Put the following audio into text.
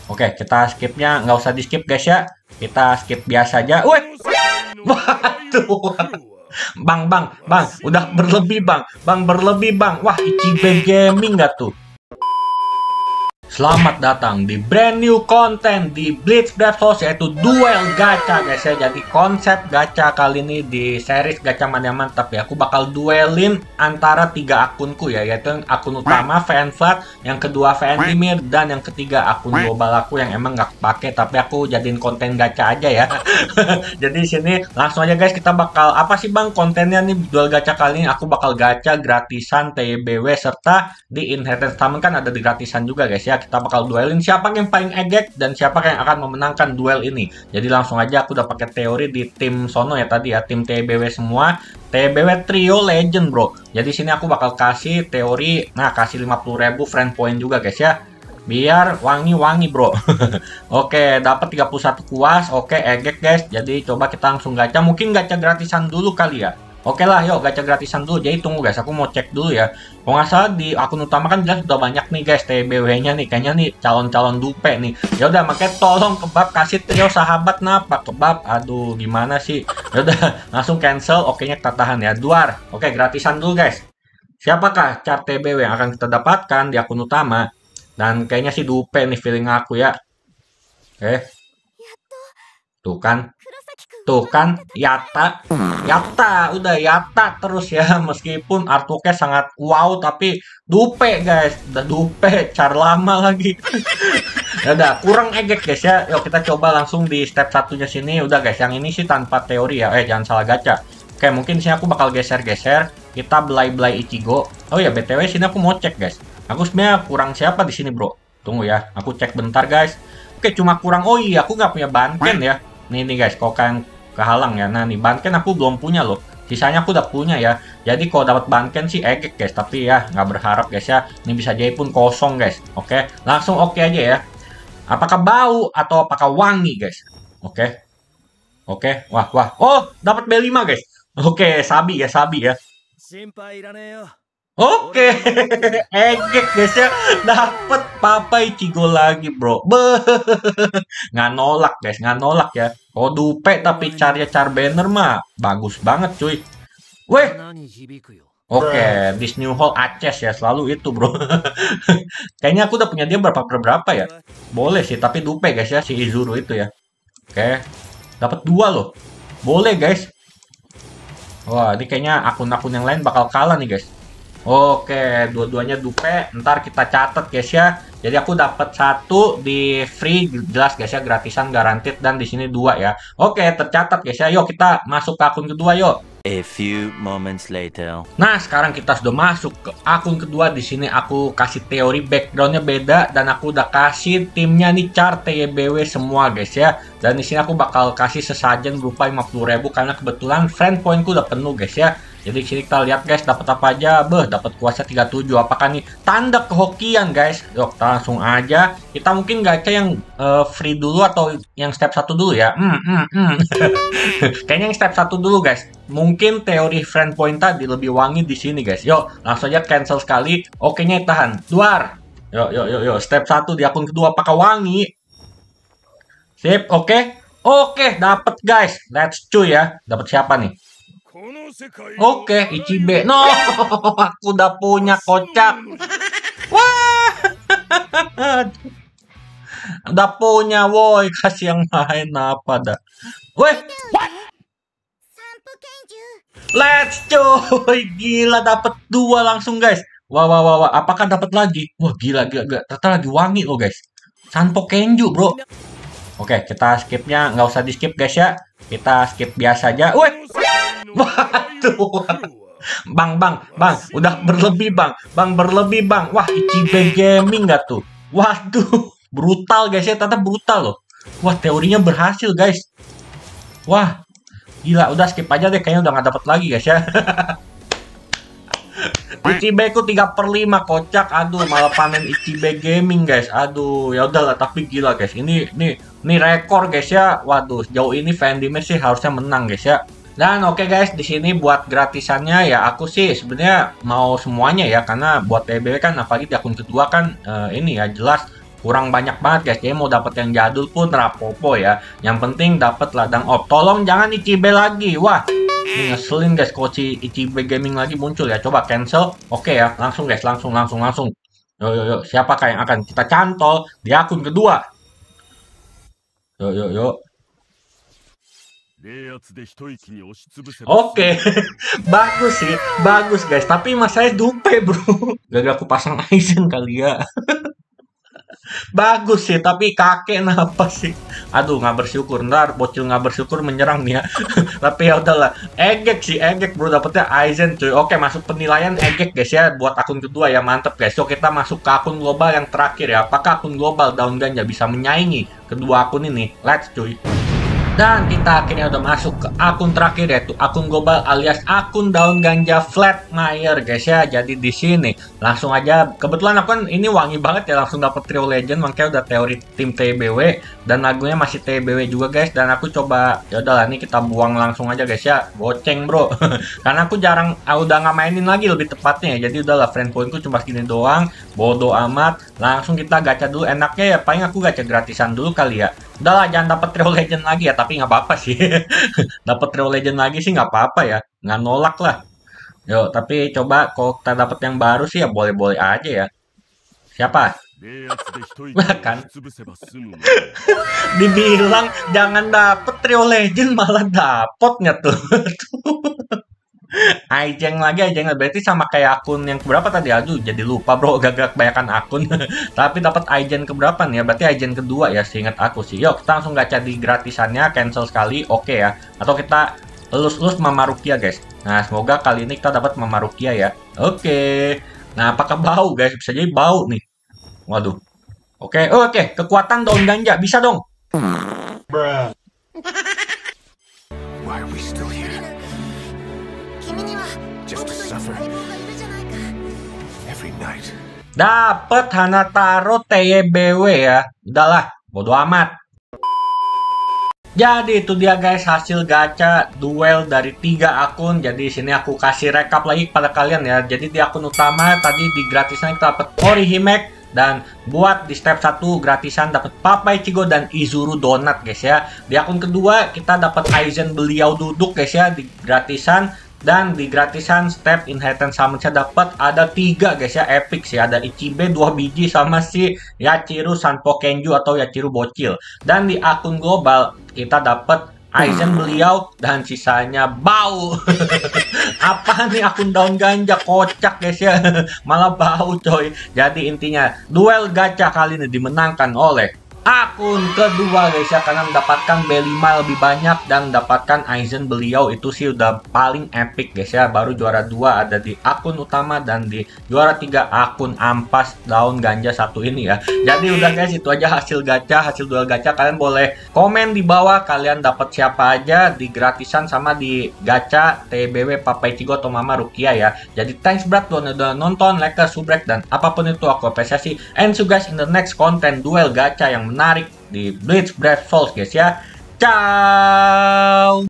Oke, kita skipnya nggak usah di skip guys ya. Kita skip biasa aja. Wih, waduh. Bang, udah berlebih bang. Bang berlebih bang. Wah, Ichibe Gaming nggak tuh? Selamat datang di brand new konten di Blitz Bravos, yaitu duel gacha guys ya. Jadi konsep gacha kali ini di series gacha mania mantap ya. Aku bakal duelin antara 3 akunku ya, yaitu akun utama Fanflat, yang kedua Vendimir, dan yang ketiga akun global aku yang emang nggak pakai tapi aku jadiin konten gacha aja ya. Jadi di sini langsung aja guys, kita bakal apa sih bang kontennya nih duel gacha kali ini? Aku bakal gacha gratisan TBW serta di Inheritance Summon kan ada di gratisan juga guys ya. Kita bakal duelin siapa yang paling egek dan siapa yang akan memenangkan duel ini. Jadi langsung aja, aku udah pakai teori di tim sono ya tadi ya, tim TBW semua. TBW Trio Legend bro. Jadi sini aku bakal kasih teori, nah kasih 50.000 friend point juga guys ya. Biar wangi-wangi bro. Oke, dapat 31 kuas. Oke, egek guys. Jadi coba kita langsung gacha. Mungkin gacha gratisan dulu kali ya. Oke lah, yuk gacha gratisan dulu. Jadi tunggu guys, aku mau cek dulu ya. Kalau nggak salah di akun utama kan jelas udah banyak nih guys TBW-nya nih. Kayaknya nih calon-calon dupe nih. Ya udah, makanya tolong Kebab kasih trio sahabat napa Kebab. Aduh, gimana sih? Ya udah, langsung cancel. Oke-nya kita tahan ya. Duar. Oke, gratisan dulu guys. Siapakah chart TBW yang akan kita dapatkan di akun utama? Dan kayaknya sih dupe nih feeling aku ya. Tuh kan. Tuh kan, Yata, udah Yata terus ya, meskipun artworknya sangat wow, tapi dupe guys, udah dupe, car lama lagi. Ya udah, kurang egek guys ya. Yuk kita coba langsung di step satunya sini. Udah guys, yang ini sih tanpa teori ya, jangan salah gacha. Oke, mungkin sini aku bakal geser-geser, kita belai-belai Ichigo. Oh ya, BTW sini aku mau cek guys. Aku sebenarnya kurang siapa di sini bro. Tunggu ya, aku cek bentar guys. Oke, cuma kurang, oh iya, aku nggak punya Banken ya. Nih guys, kok kan kehalang ya. Nah nih Banken aku belum punya loh. Sisanya aku udah punya ya. Jadi kalau dapat Banken sih egek guys. Tapi ya nggak berharap guys ya. Ini bisa jadi pun kosong guys. Oke, langsung oke aja ya. Apakah bau atau apakah wangi guys? Oke. Wah. Oh, dapat B5 guys. Oke, sabi ya. Oke, egek guys ya, dapet Papa Ichigo lagi bro. Nggak nolak guys, nggak nolak ya. Oh dupe tapi car banner mah bagus banget cuy. Weh, oke, this new hall Aces ya, selalu itu bro. Kayaknya aku udah punya dia berapa ya. Boleh sih, tapi dupe guys ya si Izuru itu ya. Oke, dapat 2 loh. Boleh guys. Wah, ini kayaknya akun-akun yang lain bakal kalah nih guys. Oke, dua-duanya dupe. Ntar kita catat guys ya. Jadi aku dapat 1 di free, jelas guys ya, gratisan guaranteed, dan di sini 2 ya. Oke, tercatat guys ya. Yuk kita masuk ke akun kedua yuk. A few moments later. Nah, sekarang kita sudah masuk ke akun kedua. Di sini aku kasih teori backgroundnya beda, dan aku udah kasih timnya nih chart TBW semua guys ya. Dan di sini aku bakal kasih sesajen berupa 50.000 karena kebetulan friend pointku udah penuh guys ya. Jadi sini kita lihat guys, dapat apa aja. Dapat kuasa 37. Apakah nih tanda kehokian guys? Yuk, kita langsung aja. Kita mungkin gacha yang free dulu atau yang step 1 dulu ya. Kayaknya yang step 1 dulu guys. Mungkin teori friend point tadi lebih wangi di sini guys. Yuk, langsung aja cancel sekali. Oke-nya tahan. Duar. Yuk. Step 1 di akun kedua apakah wangi? Sip, oke. Oke, dapat guys. Let's cuy ya. Dapat siapa nih? Oke, Ichibe. No, aku udah punya kocak. Wah, udah punya, woi. Kasih yang lain apa dah? Woi, let's cuy. Gila, dapat 2 langsung guys. Wah. Apakah dapat lagi? Wah, gila. Ternyata lagi wangi loh guys. Sanpo Kenju bro. Oke, kita skipnya nggak usah di skip guys ya. Kita skip biasa aja. Woi. Waduh. Bang, udah berlebih bang. Wah, Ichibe Gaming nggak tuh? Waduh, brutal guys ya, ternyata brutal loh. Wah, teorinya berhasil guys. Wah, gila, udah skip aja deh, kayaknya udah nggak dapat lagi guys ya. Ichibe ku 3/5 kocak. Aduh, malah panen Ichibe Gaming guys. Aduh, ya udahlah, tapi gila guys. Ini rekor guys ya. Waduh, sejauh ini Vendimir sih harusnya menang guys ya. Dan oke guys, di sini buat gratisannya ya aku sih sebenarnya mau semuanya ya, karena buat TBW kan apalagi di akun kedua kan ini ya jelas kurang banyak banget guys. Jadi mau dapat yang jadul pun rapopo ya. Yang penting dapat ladang orb. Tolong jangan Ichibe lagi. Wah, ini ngeselin guys kalau si Ichibe Gaming lagi muncul ya. Coba cancel. Oke ya, langsung guys, langsung. Yuk. Siapakah yang akan kita cantol di akun kedua? Yuk. Oke, bagus guys. Tapi mas saya dupe bro. Gagal aku pasang Aizen kali ya. Bagus sih, tapi kakek kenapa sih? Aduh, nggak bersyukur. Ntar bocil nggak bersyukur menyerang nih ya. Tapi ya udahlah. Egek bro, dapetnya Aizen cuy. Oke, masuk penilaian egek guys ya buat akun kedua ya, mantep guys. So kita masuk ke akun global yang terakhir ya. Apakah akun global Daun Ganja bisa menyaingi kedua akun ini? Let's cuy. Dan kita akhirnya udah masuk ke akun terakhir, yaitu akun global alias akun Daun Ganja Flatmire guys ya. Jadi di sini langsung aja, kebetulan aku kan ini wangi banget ya, langsung dapet trio legend, makanya udah teori tim TBW dan lagunya masih TBW juga guys. Dan aku coba, ya udahlah nih kita buang langsung aja guys ya, goceng bro. Karena aku jarang, udah nggak mainin lagi lebih tepatnya ya. Jadi udahlah, friend pointku cuma segini doang, bodo amat. Langsung kita gacha dulu, enaknya ya paling aku gacha gratisan dulu kali ya. Udahlah, jangan dapat trio legend lagi ya, tapi nggak apa-apa sih. Dapat trio legend lagi sih nggak apa-apa ya, nggak nolak lah. Yo, tapi coba kalau kita dapat yang baru sih ya boleh-boleh aja ya. Siapa? Kan dibilang jangan dapat trio legend malah dapatnya tuh. Aijeng lagi, berarti sama kayak akun yang keberapa tadi? Aduh, jadi lupa bro, gagak kebanyakan akun. Tapi dapat Aizen keberapa nih ya? Berarti Aizen kedua ya, seingat aku sih. Yuk, kita langsung gacha di gratisannya, cancel sekali, oke ya. Atau kita elus-elus Mama Rukia guys. Nah, semoga kali ini kita dapat Mama Rukia ya. Oke. Nah, apakah bau guys? Bisa jadi bau nih. Waduh. Oke, kekuatan Daun Ganja, bisa dong. Bruh. Why are we still here? Just to suffer every night. Dapat Hanataro TYBW ya. Udahlah, bodo amat. Jadi itu dia guys hasil gacha duel dari 3 akun. Jadi sini aku kasih recap lagi kepada kalian ya. Jadi di akun utama tadi di gratisan kita dapat Orihimek. Dan buat di step 1 gratisan dapat Papa Ichigo dan Izuru Donut guys ya. Di akun kedua kita dapat Aizen Beliau Duduk guys ya di gratisan. Dan di gratisan step Inheritance Summon-nya dapat ada 3 guys ya, epic sih. Ada Ichibe 2 biji sama si Yachiru Sanpo Kenju atau Yachiru Bocil. Dan di akun global kita dapat Aizen Beliau dan sisanya bau. Apa nih akun Daun Ganja kocak guys ya. Malah bau coy. Jadi intinya duel gacha kali ini dimenangkan oleh akun kedua guys ya, karena mendapatkan B5 lebih banyak dan mendapatkan Aizen Beliau itu sih udah paling epic guys ya. Baru juara 2 ada di akun utama dan di juara 3 akun ampas Daun Ganja 1 ini ya. Jadi udah guys, itu aja hasil gacha, hasil duel gacha. Kalian boleh komen di bawah kalian dapat siapa aja di gratisan sama di gacha TBW Papa Ichigo atau Mama Rukia ya. Jadi thanks berat udah nonton, like, subrek dan apapun itu aku apresiasi. And see you guys in the next content duel gacha yang menarik di Bleach Brave Souls guys ya. Ciao.